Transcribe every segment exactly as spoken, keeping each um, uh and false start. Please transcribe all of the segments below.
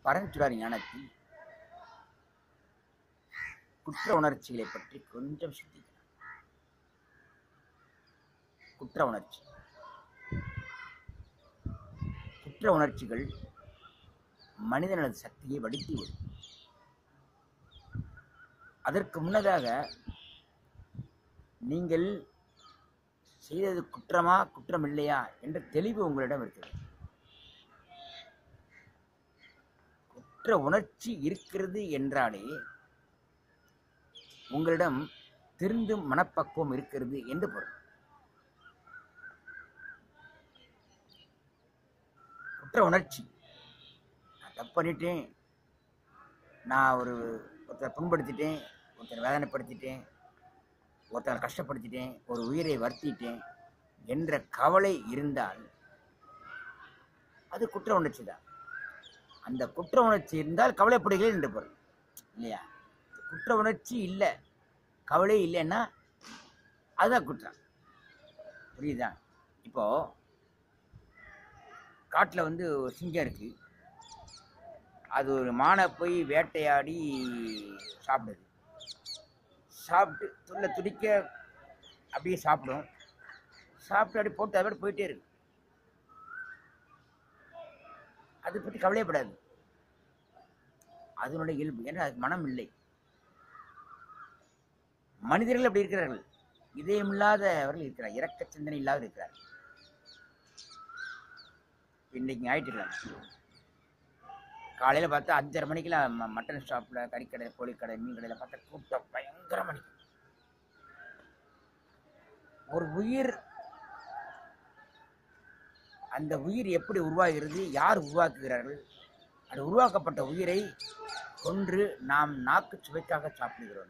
பரஞ்சுடர் ஞானத்தில் குற்ற உணர்ச்சிகளை பற்றி கொஞ்சம் சிந்திக்கலாம். குற்ற உணர்ச்சி குற்ற உணர்ச்சிகள் மனிதனது சக்தியை வடித்து விடும். அதற்கு முன்னதாக நீங்கள் செய்தது குற்றமா குற்றம் இல்லையா என்ற தெளிவு உங்களிடம் இருக்கிறது. குற்ற உணர்ச்சி இருக்கிறது என்றாலே உங்களிடம் திருந்தும் மனப்பக்குவம் இருக்கிறது என்று பொருள். குற்ற உணர்ச்சி, நான் தப்பு பண்ணிட்டேன், நான் ஒரு ஒருத்தரை புண்படுத்திட்டேன், ஒருத்தரை வேதனைப்படுத்திட்டேன், ஒருத்தரை கஷ்டப்படுத்திட்டேன், ஒரு உயிரை வருத்திட்டேன் என்ற கவலை இருந்தால் அது குற்ற உணர்ச்சி தான். அந்த குற்ற உணர்ச்சி இருந்தால் கவலைப்படுகிறேன் என்று பொருள் இல்லையா? குற்ற உணர்ச்சி இல்லை, கவலை இல்லைன்னா அதுதான் குற்றம். புரியுதா? இப்போ காட்டில் வந்து ஒரு சிங்கம் இருக்கு, அது ஒரு மானை போய் வேட்டையாடி சாப்பிடுது. சாப்பிட்டு துள்ள துடிக்க அப்படியே சாப்பிடும். சாப்பிட்டு அப்படி போட்டு அதை போயிட்டே இருக்கு. அதை பற்றி கவலையப்படாது, அதனுடைய இயல்பு. ஏன்னா அதுக்கு மனம் இல்லை. மனிதர்கள் அப்படி இருக்கிறார்கள், இதயமில்லாதவர்கள் இருக்கிறார், இரக்க சிந்தனை இல்லாத இருக்கிறார். இன்னைக்கு ஞாயிற்றுக்கிழமை காலையில் பார்த்தா அஞ்சரை மணிக்கெல்லாம் மட்டன் ஷாப்பில், கறிக்கடை, கோழிக்கடை, மீன் கடையில் பார்த்தா கூட்டம் பயங்கர மணி. ஒரு உயிர், அந்த உயிர் எப்படி உருவாகிறது, யார் உருவாக்குகிறார்கள்? அது உருவாக்கப்பட்ட உயிரை கொன்று நாம் நாக்கு சுவைக்காக சாப்பிடுகிறோம்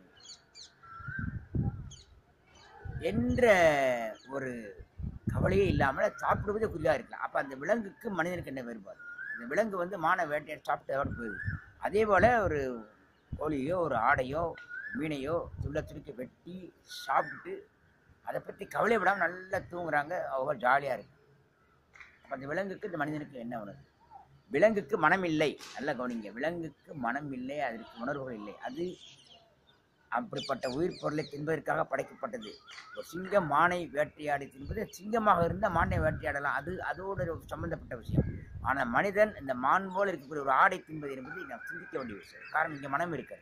என்ற ஒரு கவலையே இல்லாமல் சாப்பிடுவதே குறியாக இருக்கலாம். அப்போ அந்த விலங்குக்கு மனிதனுக்கு என்ன வேறுபாடு? அந்த விலங்கு வந்து மான வேட்டையை சாப்பிட்டு அதோட போயிடுது. அதே போல் ஒரு கோழியோ ஒரு ஆடையோ மீனையோ துள்ள துடிக்க வெட்டி சாப்பிட்டுட்டு அதை பற்றி கவலைப்படாமல் நல்லா தூங்குறாங்க, அவங்க ஜாலியாக இருக்கு. அப்போ அந்த விலங்குக்கு இந்த மனிதனுக்கு என்ன உணர்வு? விலங்குக்கு மனம் இல்லை. நல்லா கவனிங்க, விலங்குக்கு மனம் இல்லை, அதற்கு உணர்வுகள் இல்லை. அது அப்படிப்பட்ட உயிர் பொருளை தின்பதற்காக படைக்கப்பட்டது. ஒரு சிங்கம் மானை வேட்டையாடி தின்பது, சிங்கமாக இருந்தால் மானை வேட்டையாடலாம், அது அதோடு சம்பந்தப்பட்ட விஷயம். ஆனால் மனிதன் இந்த மான் போல் இருக்கக்கூடிய ஒரு ஆடை தின்பது என்பது நாம் சிந்திக்க வேண்டிய விஷயம். காரணம், இங்கே மனம் இருக்கிறது.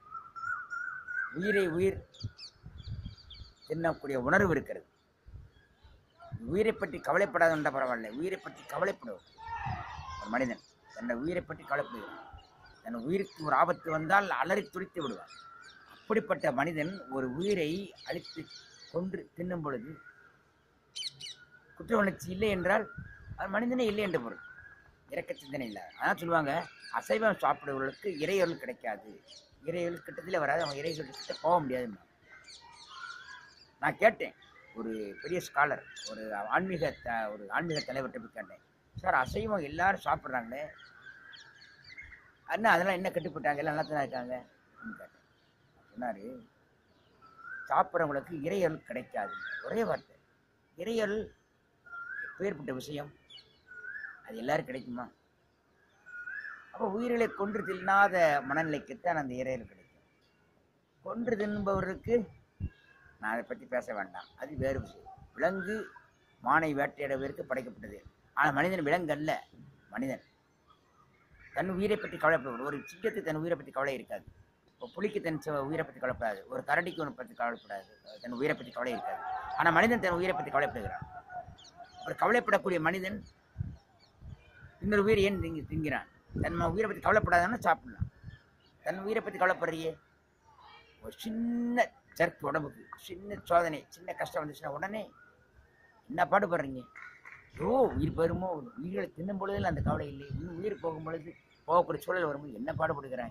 உயிரை உயிர் தின்னக்கூடிய உணர்வு இருக்கிறது. உயிரை பற்றி கவலைப்படாத பரவாயில்லை, உயிரை பற்றி கவலைப்படுவோம். ஒரு மனிதன் தன்னை உயிரை பற்றி கவலைப்படுகிறான். தன் உயிருக்கு ஒரு ஆபத்து வந்தால் அலறி துடித்து விடுவான். அப்படிப்பட்ட மனிதன் ஒரு உயிரை அழித்து கொன்று தின்னும் பொழுது குற்ற உணர்ச்சி இல்லை என்றால் அது மனிதனே இல்லை என்ற பொருள், இறக்க சிந்தனை இல்லை. அதான் சொல்லுவாங்க, அசைவம் சாப்பிடுவர்களுக்கு இறையொருள் கிடைக்காது, இறையொருள் கிட்டத்தில் வராது, அவங்க இறையொருள் கிட்ட போக முடியாதுன்னு நான் கேட்டேன். ஒரு பெரிய ஸ்காலர், ஒரு ஆன்மீக த ஒரு ஆன்மீக தலைவர்கிட்ட போய் கேட்டேன், சார் அசைவம் எல்லாரும் சாப்பிட்றாங்களே, அண்ணா அதெல்லாம் என்ன கட்டுப்பட்டாங்க, எல்லாம் நல்லா தானே இருக்காங்க அப்படின்னு கேட்டேன். சொன்னார், சாப்பிட்றவங்களுக்கு இறையொருள் கிடைக்காது. ஒரே வார்த்தை, இறையொருள் எப்பேற்பட்ட விஷயம், அது எல்லாரும் கிடைக்குமா? அப்போ உயிர்களை கொன்று தின்னாத மனநிலைக்குத்தான் அந்த இறையொருள் கிடைக்கும். கொன்று தின்பவருக்கு நான் அதை பற்றி பேச வேண்டாம், அது வேறு விஷயம். விலங்கு மானை வேட்டையாடுவதற்கு படைக்கப்பட்டது. ஆனால் மனிதன் விலங்கு அல்ல, மனிதன் தன் உயிரை பற்றி கவலைப்படுவார். ஒரு சிங்கத்துக்கு தன் உயிரை பற்றி கவலை இருக்காது, ஒரு புலிக்கு தன் உயிரை பற்றி கவலைப்படாது, ஒரு கரடிக்கு ஒன்று பற்றி கவலைப்படாது, தன் உயிரை பற்றி கவலை இருக்காது. ஆனால் மனிதன் தன் உயிரை பற்றி கவலைப்படுகிறான். ஒரு கவலைப்படக்கூடிய மனிதன் இன்னொரு உயிரை ஏன் திங்கி திங்கிறான்? தன் உயிரை பற்றி கவலைப்படாதான்னு சாப்பிடலாம். தன் உயிரை பற்றி கவலைப்படுறியே, ஒரு சின்ன சர்க்கு உடம்புக்கு சின்ன சோதனை, சின்ன கஷ்டம் வந்துச்சுன்னா உடனே என்ன பாடுபடுறீங்க? ஓ உயிர் பெறுமோ, உயிர்களை தின்னும் பொழுதில் அந்த கவலை இல்லை, இன்னும் உயிர் போகும் பொழுது போகக்கூடிய சூழல் வரும்போது என்ன பாடுபடுகிறாங்க?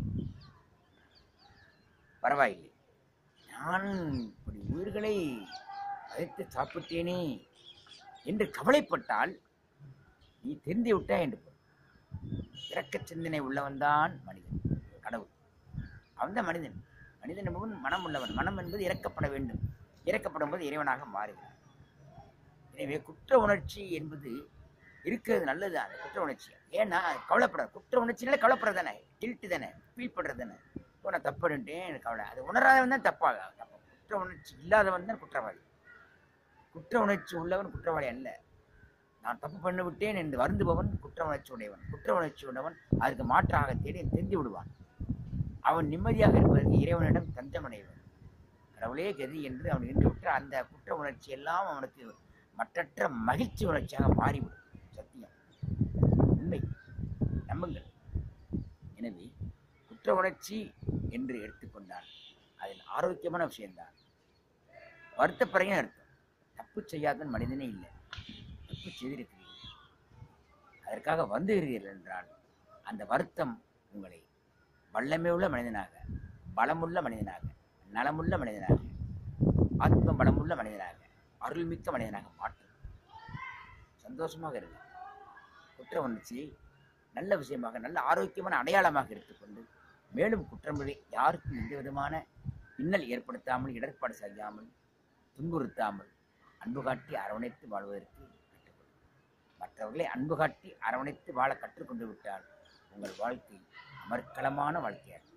பரவாயில்லை, நான் இப்படி உயிர்களை அழைத்து சாப்பிட்டேனே என்று கவலைப்பட்டால் நீ தெரிந்து விட்டா என்று பொருள். இரக்க சிந்தனை உள்ளவன் தான் மனிதன், கடவுள் அவன் தான் மனிதன். மனிதன் என்பவன் மனம் உள்ளவன். மனம் என்பது இறக்கப்பட வேண்டும், இறக்கப்படும் போது இறைவனாக மாறுகிறான். எனவே குற்ற உணர்ச்சி என்பது இருக்கிறது நல்லது. அந்த குற்ற உணர்ச்சி ஏன்னா கவலைப்படுறது, குற்ற உணர்ச்சினால கவலைப்படுறது தானே, கில்ட்டு தானே, ஃபீல் பண்ணுறது தானே. இப்போ நான் தப்பு பண்ணிட்டேன் எனக்கு கவலை, அது உணராதவன் தான் தப்பாக தப்பு. குற்ற உணர்ச்சி இல்லாதவன் தான் குற்றவாளி. குற்ற உணர்ச்சி உள்ளவன் குற்றவாளி அல்ல. நான் தப்பு பண்ணி விட்டேன் என்று வருந்துபவன் குற்ற உணர்ச்சி உடையவன். குற்ற உணர்ச்சி உடையவன் அதுக்கு மாற்றாக தேடி தெரிந்து விடுவான். அவன் நிம்மதியாக இருப்பதற்கு இறைவனிடம் தஞ்சமடைவன். கடவுளே கதி என்று அவன் நின்று விட்டு அந்த குற்ற உணர்ச்சி எல்லாம் அவனுக்கு மற்றற்ற மகிழ்ச்சி உணர்ச்சியாக மாறிவிடும். சத்தியம், உண்மை, நம்புங்கள். எனவே குற்ற உணர்ச்சி என்று எடுத்துக்கொண்டால் அதில் ஆரோக்கியமான விஷயம்தான். வருத்தப்படுறீங்கன்னு அர்த்தம். தப்பு செய்யாத மனிதனே இல்லை. தப்பு செய்திருக்கிறீர்கள், அதற்காக வந்துகிறீர்கள் என்றால் அந்த வருத்தம் உங்களை வல்லமை உள்ள மனிதனாக, பலமுள்ள மனிதனாக, நலமுள்ள மனிதனாக, ஆத்ம பலமுள்ள மனிதனாக, அருள்மிக்க மனிதனாக மாற்றும். சந்தோஷமாக இருக்கு. குற்ற உணர்ச்சியை நல்ல விஷயமாக, நல்ல ஆரோக்கியமான அடையாளமாக எடுத்துக்கொண்டு மேலும் குற்றங்களை யாருக்கும் எந்த விதமான பின்னல் ஏற்படுத்தாமல், இடர்பாடு செய்யாமல், துன்புறுத்தாமல் அன்பு காட்டி அரவணைத்து வாழ்வதற்கு கற்றுக்கொள்ளும். மற்றவர்களை அன்பு காட்டி அரவணைத்து வாழ கற்றுக்கொண்டு விட்டால் உங்கள் வாழ்க்கை அமர்க்களமான வாழ்க்கையாக